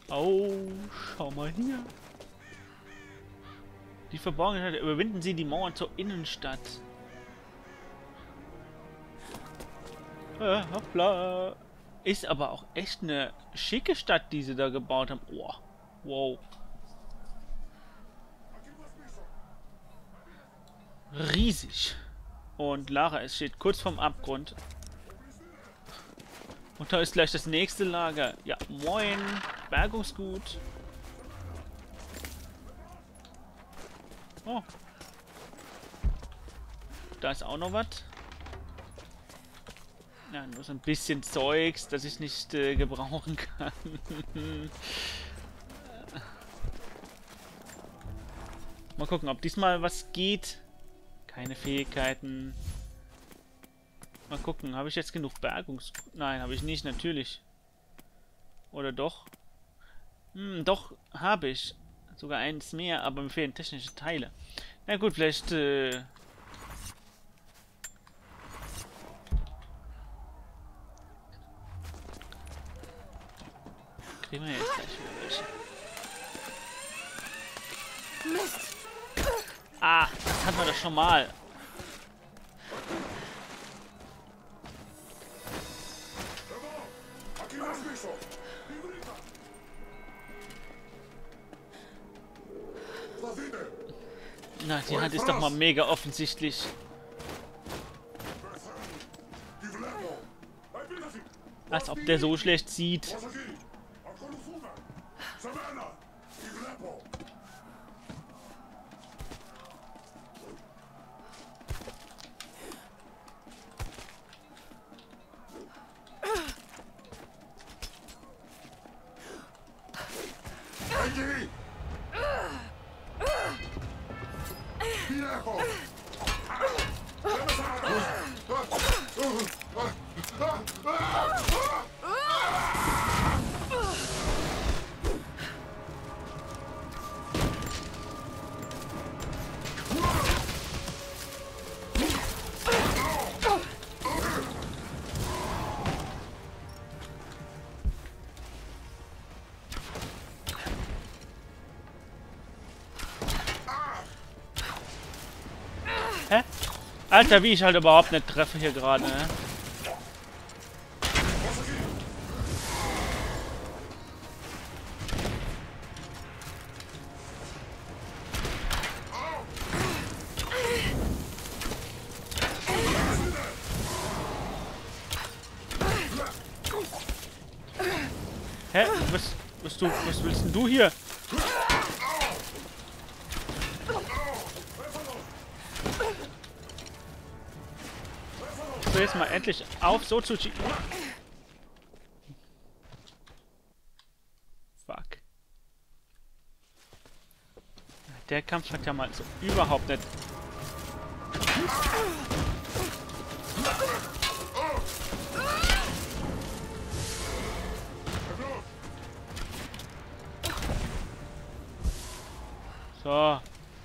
Oh, schau mal hier. Die Verborgenheit, überwinden Sie die Mauern zur Innenstadt. Hoppla. Ist aber auch echt eine schicke Stadt, die sie da gebaut haben. Oh, wow. Riesig. Und Lara, es steht kurz vorm Abgrund. Und da ist gleich das nächste Lager. Ja, moin. Bergungsgut. Oh. Da ist auch noch was. Ja, nur so ein bisschen Zeugs, das ich nicht gebrauchen kann. Mal gucken, ob diesmal was geht. Keine Fähigkeiten. Mal gucken, habe ich jetzt genug Bergungsgut? Nein, habe ich nicht, natürlich. Oder doch? Doch, habe ich. Sogar eins mehr, aber mir fehlen technische Teile. Na gut, vielleicht, kriegen wir jetzt gleich wieder welche. Mist! Ah, das hatten wir doch schon mal. Na, die Hand ist doch mal mega offensichtlich. Als ob der so schlecht sieht. Hä? Alter, wie ich halt überhaupt nicht treffe hier gerade, ne? Hä? Was willst denn du hier? So, jetzt mal endlich auf, so zu schießen. Fuck. Der Kampf hat ja mal so überhaupt nicht. So.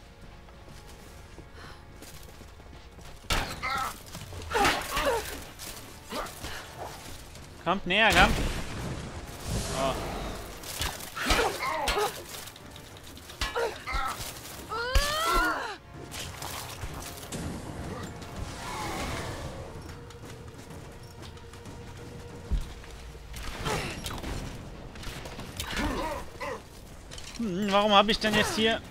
Kommt näher, kommt. So. Warum habe ich denn jetzt hier...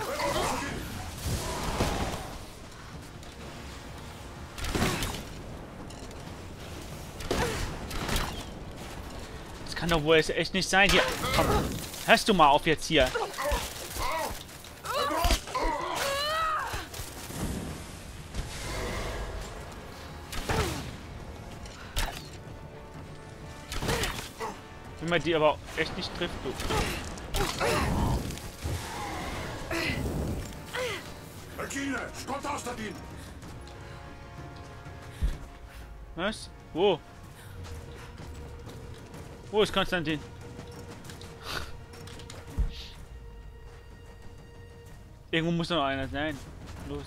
Das kann doch wohl echt nicht sein. Hier, komm. Hörst du mal auf jetzt hier. Wenn man die aber echt nicht trifft, du. Was? Wo? Wo ist Konstantin? Irgendwo muss noch einer sein. Los.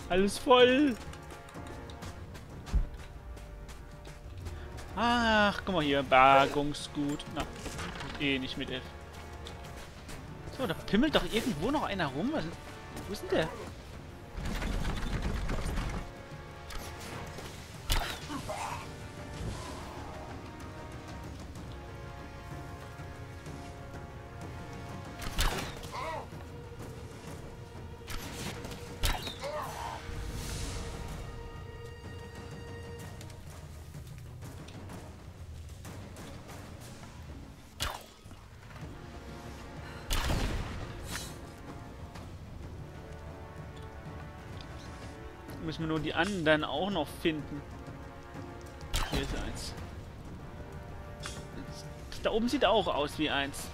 Alles voll. Ach, guck mal hier. Bergungsgut. Na, eh nicht mit F. So, da pimmelt doch irgendwo noch einer rum. Wo ist denn der? Müssen wir nur die anderen auch noch finden. Hier ist eins. Da oben sieht auch aus wie eins.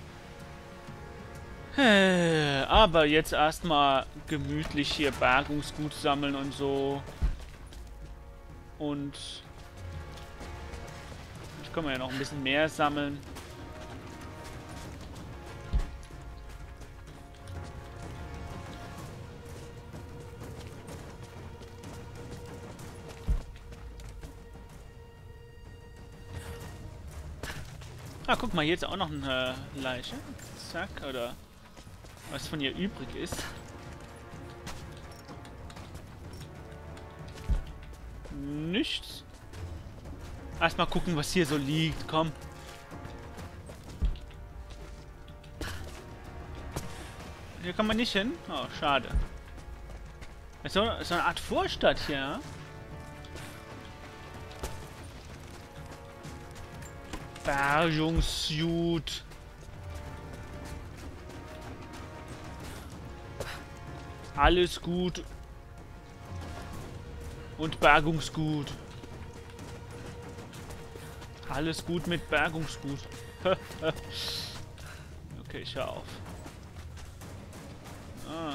Aber jetzt erstmal gemütlich hier Bergungsgut sammeln und so. Und ich kann ja noch ein bisschen mehr sammeln. Ah, guck mal, hier ist auch noch eine Leiche. Zack, oder was von ihr übrig ist. Nichts. Erstmal gucken, was hier so liegt. Komm. Hier kann man nicht hin. Oh, schade. Ist so eine Art Vorstadt hier, ja? Bergungsgut. Alles gut. Und Bergungsgut. Alles gut mit Bergungsgut. Okay, ich hör auf. Ah.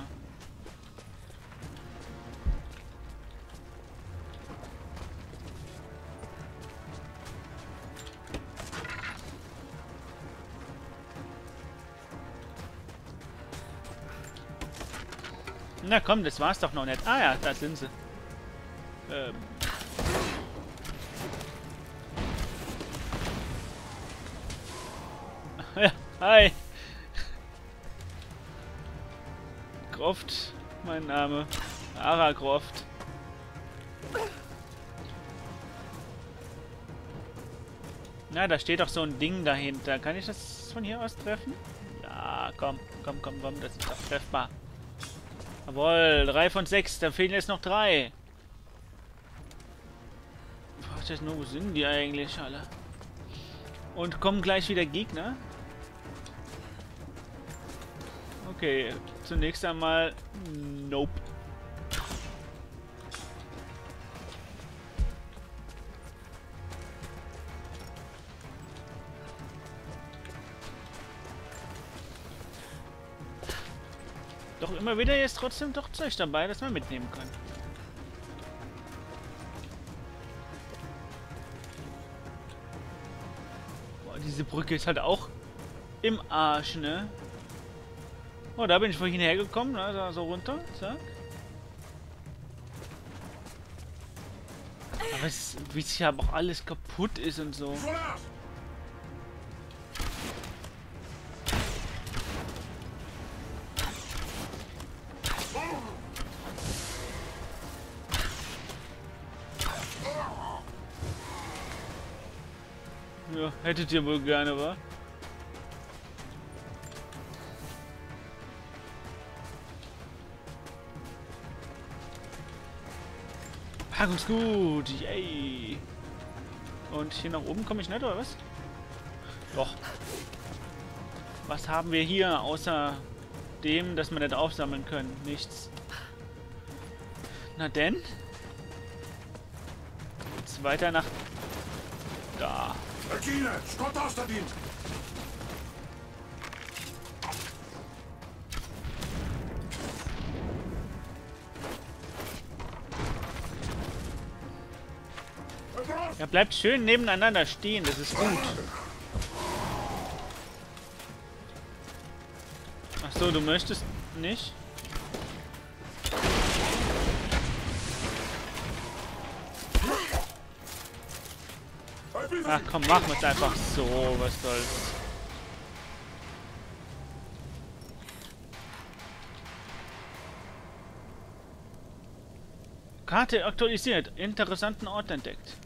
Na komm, das war's doch noch nicht. Ah ja, da sind sie. Ja, hi. Croft, mein Name. Lara Croft. Na, da steht doch so ein Ding dahinter. Kann ich das von hier aus treffen? Ja, komm, das ist doch treffbar. Jawohl, 3 von 6, da fehlen jetzt noch 3. Fragt jetzt nur, wo sind die eigentlich alle? Und kommen gleich wieder Gegner? Okay, zunächst einmal... Nope. Doch immer wieder ist trotzdem doch Zeug dabei, das man mitnehmen kann. Boah, diese Brücke ist halt auch im Arsch, ne? Oh, da bin ich vorhin hergekommen, ne? So runter, zack. Aber es, wie es ja auch alles kaputt ist und so. Ja, hättet ihr wohl gerne, wa? Bergungsgut, yay! Und hier nach oben komme ich nicht, oder was? Doch. Was haben wir hier, außer dem, dass wir nicht aufsammeln können? Nichts. Na denn? Jetzt weiter nach... Da. Ja, bleibt schön nebeneinander stehen, das ist gut. Ach so, du möchtest nicht? Ach komm, machen wir es einfach so. Was soll's. Karte aktualisiert. Interessanten Ort entdeckt.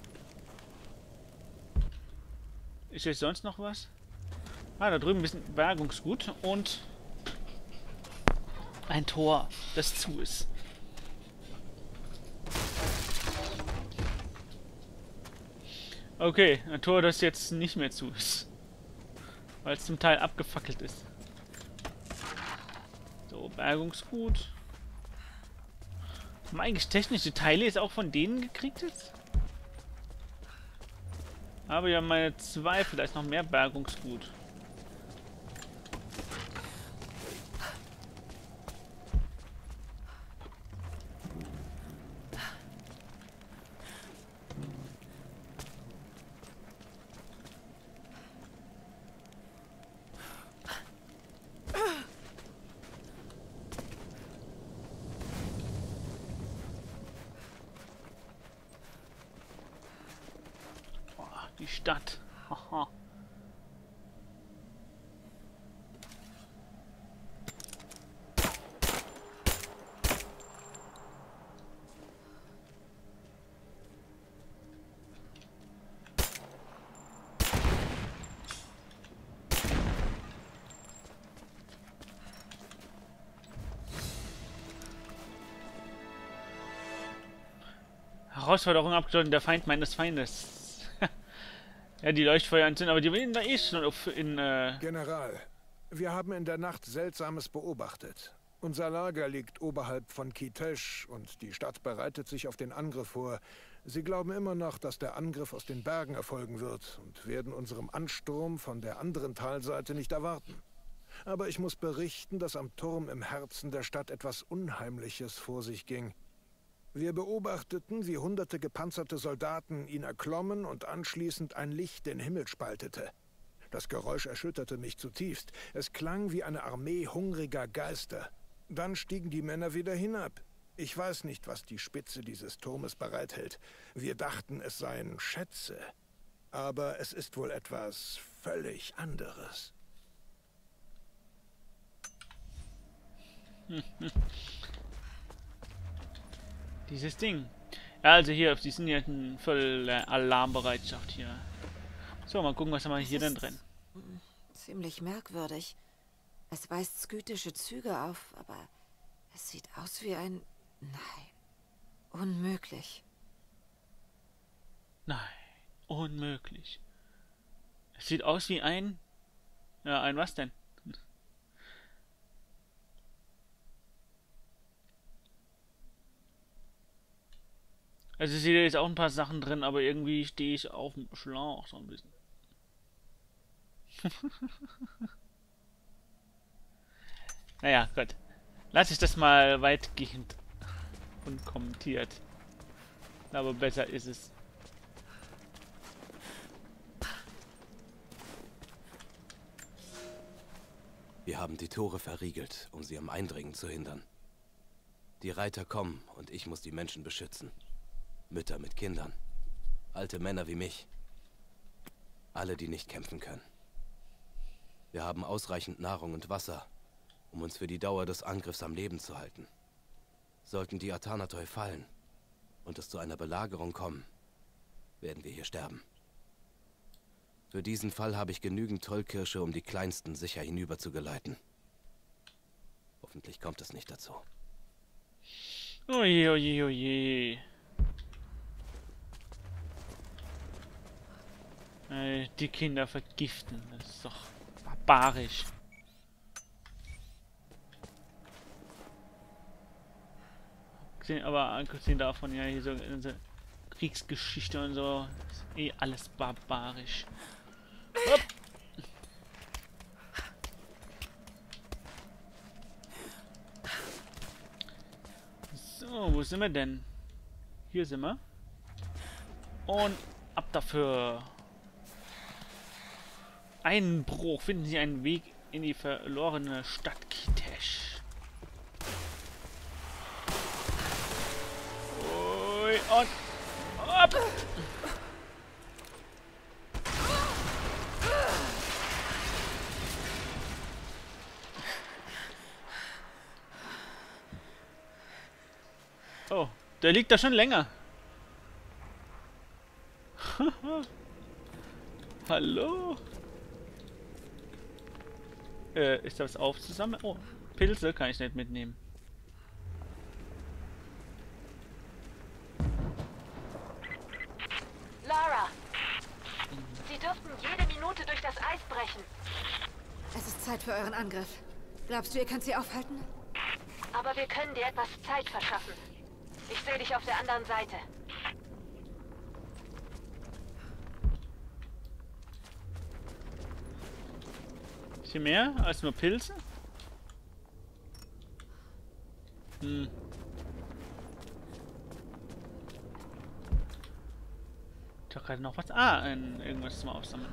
Ist jetzt sonst noch was? Ah, da drüben ein bisschen Bergungsgut und ein Tor, das zu ist. Okay, ein Tor, das jetzt nicht mehr zu ist. Weil es zum Teil abgefackelt ist. So, Bergungsgut. Haben wir eigentlich technische Teile jetzt auch von denen gekriegt jetzt? Aber ja, meine Zweifel, da ist noch mehr Bergungsgut. Die Stadt. Haha. Herausforderung abgeschlossen, der Feind meines Feindes. Ja, die Leuchtfeuer entzünden, aber die werden da eh schon in, General, wir haben in der Nacht Seltsames beobachtet. Unser Lager liegt oberhalb von Kitesh und die Stadt bereitet sich auf den Angriff vor. Sie glauben immer noch, dass der Angriff aus den Bergen erfolgen wird und werden unserem Ansturm von der anderen Talseite nicht erwarten. Aber ich muss berichten, dass am Turm im Herzen der Stadt etwas Unheimliches vor sich ging. Wir beobachteten, wie hunderte gepanzerte Soldaten ihn erklommen und anschließend ein Licht den Himmel spaltete. Das Geräusch erschütterte mich zutiefst. Es klang wie eine Armee hungriger Geister. Dann stiegen die Männer wieder hinab. Ich weiß nicht, was die Spitze dieses Turmes bereithält. Wir dachten, es seien Schätze. Aber es ist wohl etwas völlig anderes. dieses Ding. Ja, also hier, die sind jetzt in voller Alarmbereitschaft hier. So, mal gucken, was haben wir hier denn drin. Ziemlich merkwürdig. Es weist skytische Züge auf, aber es sieht aus wie ein... Nein. Unmöglich. Nein, unmöglich. Es sieht aus wie ein... Ja, ein was denn? Also ich sehe jetzt auch ein paar Sachen drin, aber irgendwie stehe ich auf dem Schlauch so ein bisschen. Naja, gut. Lass ich das mal weitgehend unkommentiert. Aber besser ist es. Wir haben die Tore verriegelt, um sie am Eindringen zu hindern. Die Reiter kommen und ich muss die Menschen beschützen. Mütter mit Kindern. Alte Männer wie mich. Alle, die nicht kämpfen können. Wir haben ausreichend Nahrung und Wasser, um uns für die Dauer des Angriffs am Leben zu halten. Sollten die Atanatoi fallen und es zu einer Belagerung kommen, werden wir hier sterben. Für diesen Fall habe ich genügend Tollkirsche, um die Kleinsten sicher hinüber zu geleiten. Hoffentlich kommt es nicht dazu. Oje, oje, oje. Die Kinder vergiften. Das ist doch barbarisch. Aber abgesehen davon, ja, hier so unsere Kriegsgeschichte und so, ist eh alles barbarisch. Hopp. So, wo sind wir denn? Hier sind wir. Und ab dafür. Einbruch. Finden Sie einen Weg in die verlorene Stadt Kitesh. Ui, und ab. Oh, der liegt da schon länger. Hallo? Ist das aufzusammeln? Oh, Pilze kann ich nicht mitnehmen. Lara, Sie dürften jede Minute durch das Eis brechen. Es ist Zeit für euren Angriff. Glaubst du, ihr könnt sie aufhalten? Aber wir können dir etwas Zeit verschaffen. Ich sehe dich auf der anderen Seite. Ist hier mehr als nur Pilze? Hm. Ich habe gerade noch was. Ah, irgendwas zum Aufsammeln.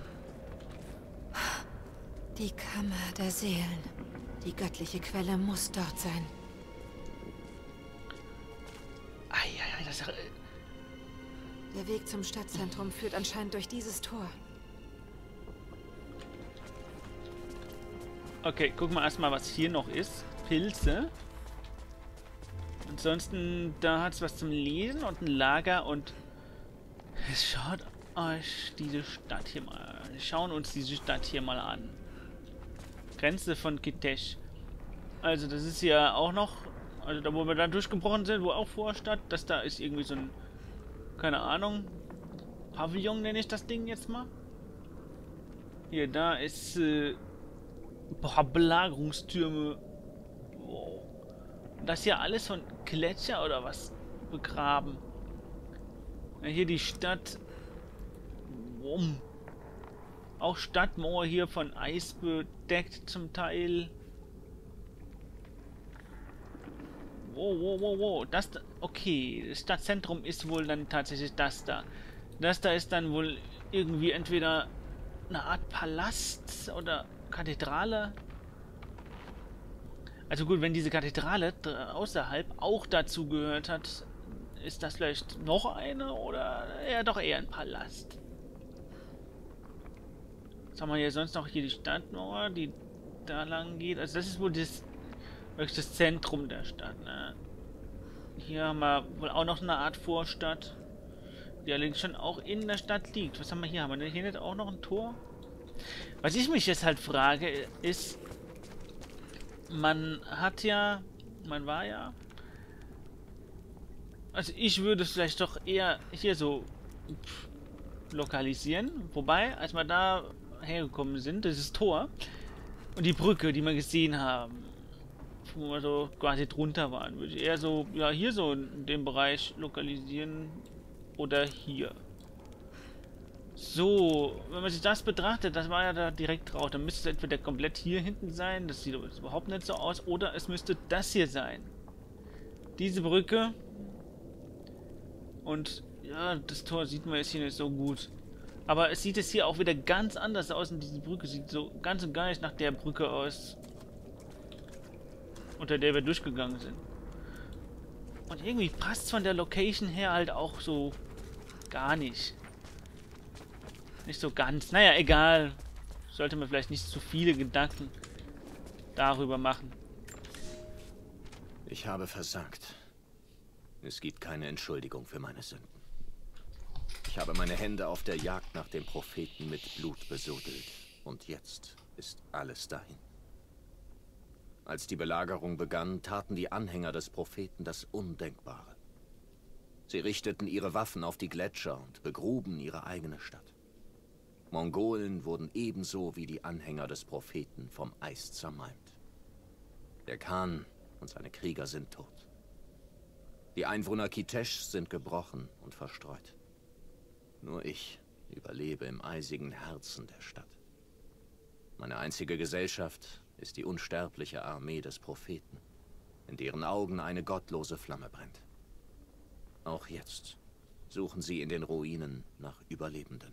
Die Kammer der Seelen. Die göttliche Quelle muss dort sein. Eieiei, das ist... Der Weg zum Stadtzentrum führt anscheinend durch dieses Tor. Okay, gucken wir erstmal, was hier noch ist. Pilze. Ansonsten, da hat es was zum Lesen und ein Lager und... Schaut euch diese Stadt hier mal an. Schauen uns diese Stadt hier mal an. Grenze von Kitezh. Also das ist ja auch noch... Also da, wo wir da durchgebrochen sind, wo auch Vorstadt, das da ist irgendwie so ein... Keine Ahnung. Pavillon nenne ich das Ding jetzt mal. Hier, da ist... Belagerungstürme. Wow. Das hier alles von Gletscher oder was begraben. Ja, hier die Stadt. Wumm. Auch Stadtmauer hier von Eis bedeckt zum Teil. Wow, wow, wow, wow. Das da, okay, das Stadtzentrum ist wohl dann tatsächlich das da. Das da ist dann wohl irgendwie entweder eine Art Palast oder Kathedrale. Also gut, wenn diese Kathedrale außerhalb auch dazu gehört hat, ist das vielleicht noch eine oder ja doch eher ein Palast. Was haben wir hier sonst noch? Hier die Stadtmauer, die da lang geht. Also das ist wohl wirklich das Zentrum der Stadt. Ne? Hier haben wir wohl auch noch eine Art Vorstadt, die allerdings schon auch in der Stadt liegt. Was haben wir hier? Haben wir hier nicht auch noch ein Tor? Was ich mich jetzt halt frage, ist, man war ja, also ich würde es vielleicht doch eher hier so lokalisieren, wobei, als wir da hergekommen sind, dieses Tor und die Brücke, die wir gesehen haben, wo wir so quasi drunter waren, würde ich eher so, ja, hier so in dem Bereich lokalisieren oder hier. So, wenn man sich das betrachtet, das war ja da direkt drauf, dann müsste es entweder komplett hier hinten sein, das sieht aber jetzt überhaupt nicht so aus, oder es müsste das hier sein. Diese Brücke. Und ja, das Tor sieht man jetzt hier nicht so gut. Aber es sieht jetzt hier auch wieder ganz anders aus und diese Brücke sieht so ganz und gar nicht nach der Brücke aus, unter der wir durchgegangen sind. Und irgendwie passt es von der Location her halt auch so gar nicht. Nicht so ganz. Naja, egal. Sollte man vielleicht nicht zu viele Gedanken darüber machen. Ich habe versagt. Es gibt keine Entschuldigung für meine Sünden. Ich habe meine Hände auf der Jagd nach dem Propheten mit Blut besudelt. Und jetzt ist alles dahin. Als die Belagerung begann, taten die Anhänger des Propheten das Undenkbare. Sie richteten ihre Waffen auf die Gletscher und begruben ihre eigene Stadt. Mongolen wurden ebenso wie die Anhänger des Propheten vom Eis zermalmt. Der Khan und seine Krieger sind tot. Die Einwohner Kitezhs sind gebrochen und verstreut. Nur ich überlebe im eisigen Herzen der Stadt. Meine einzige Gesellschaft ist die unsterbliche Armee des Propheten, in deren Augen eine gottlose Flamme brennt. Auch jetzt suchen sie in den Ruinen nach Überlebenden.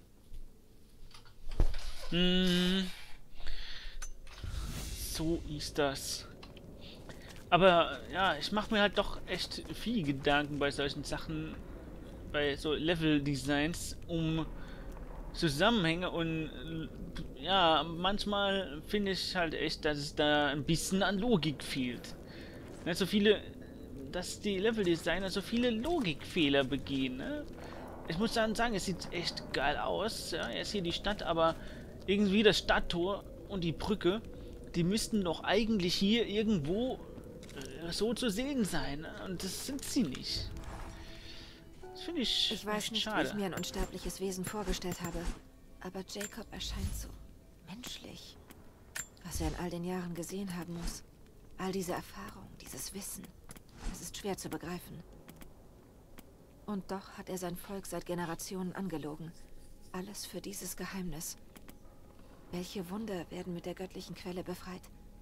So ist das. Aber ja, ich mache mir halt doch echt viel Gedanken bei solchen Sachen, bei so Level-Designs, um Zusammenhänge und ja, manchmal finde ich halt echt, dass es da ein bisschen an Logik fehlt. Ne, so viele dass die Leveldesigner so viele Logikfehler begehen, ne? Ich muss dann sagen, es sieht echt geil aus. Ja, jetzt hier die Stadt, aber irgendwie das Stadttor und die Brücke, die müssten doch eigentlich hier irgendwo so zu sehen sein. Ne? Und das sind sie nicht. Das finde ich Ich weiß nicht, schade. wie ich mir ein unsterbliches Wesen vorgestellt habe. Aber Jacob erscheint so menschlich. Was er in all den Jahren gesehen haben muss. All diese Erfahrung, dieses Wissen. Es ist schwer zu begreifen. Und doch hat er sein Volk seit Generationen angelogen. Alles für dieses Geheimnis. Welche Wunder werden mit der göttlichen Quelle befreit?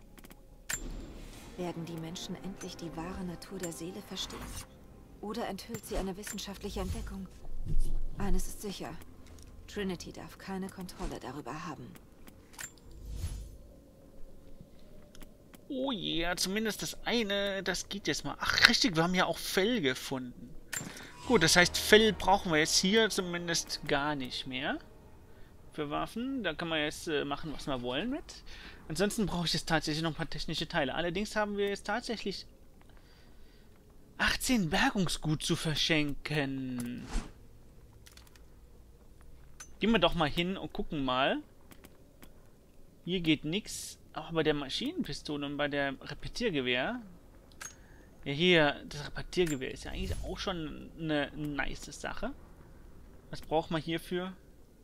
Werden die Menschen endlich die wahre Natur der Seele verstehen? Oder enthüllt sie eine wissenschaftliche Entdeckung? Eines ist sicher. Trinity darf keine Kontrolle darüber haben. Oh ja, zumindest das eine, das geht jetzt mal. Ach, richtig, wir haben ja auch Fell gefunden. Gut, das heißt, Fell brauchen wir jetzt hier zumindest gar nicht mehr. Für Waffen, da kann man jetzt machen, was wir wollen mit. Ansonsten brauche ich jetzt tatsächlich noch ein paar technische Teile. Allerdings haben wir jetzt tatsächlich 18 Bergungsgut zu verschenken. Gehen wir doch mal hin und gucken mal. Hier geht nichts. Auch bei der Maschinenpistole und bei der Repetiergewehr. Ja, hier, das Repetiergewehr ist ja eigentlich auch schon eine nice Sache. Was braucht man hierfür?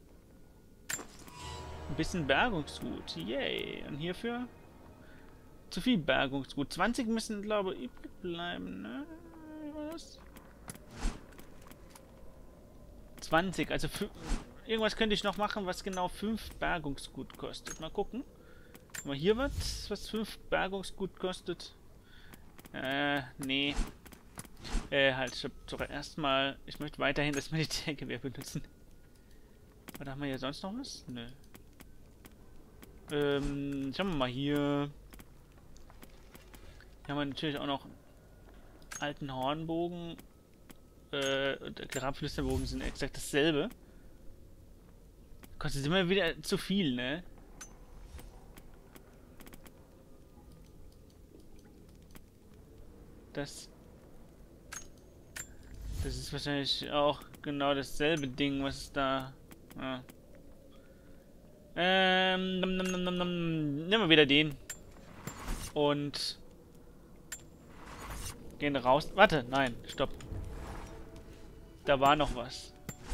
Ein bisschen Bergungsgut. Yay. Und hierfür? Zu viel Bergungsgut. 20 müssen, glaube ich, übrig bleiben, ne? Was? 20, also irgendwas könnte ich noch machen, was genau 5 Bergungsgut kostet. Mal gucken. Mal hier was 5 Bergungsgut kostet. Nee. Halt, stopp, doch erstmal. Ich möchte weiterhin das Militärgewehr benutzen. Oder haben wir hier sonst noch was? Nö. Schauen wir mal hier. Hier haben wir natürlich auch noch einen alten Hornbogen. Der Grabflüsterbogen sind exakt dasselbe. Kostet immer wieder zu viel, ne? Das ist wahrscheinlich auch genau dasselbe Ding, was ist da. Ja. Nehmen wir wieder den. Und gehen raus. Warte, nein, stopp. Da war noch was.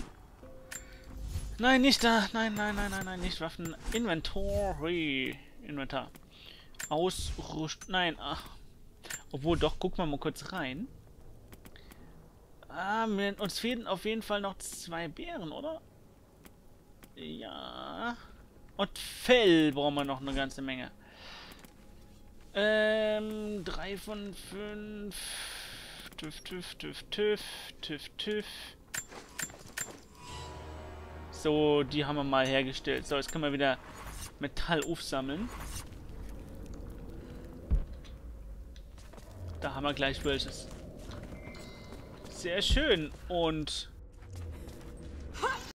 Nein, nicht da. Nein, nicht Waffen. Inventory. Inventar. Ausrüst. Nein, ach. Obwohl, doch, gucken wir mal kurz rein. Uns fehlen auf jeden Fall noch 2 Beeren, oder? Ja. Und Fell brauchen wir noch eine ganze Menge. 3 von 5. TÜV. So, die haben wir mal hergestellt. So, jetzt können wir wieder Metall aufsammeln. Da haben wir gleich welches. Sehr schön. Und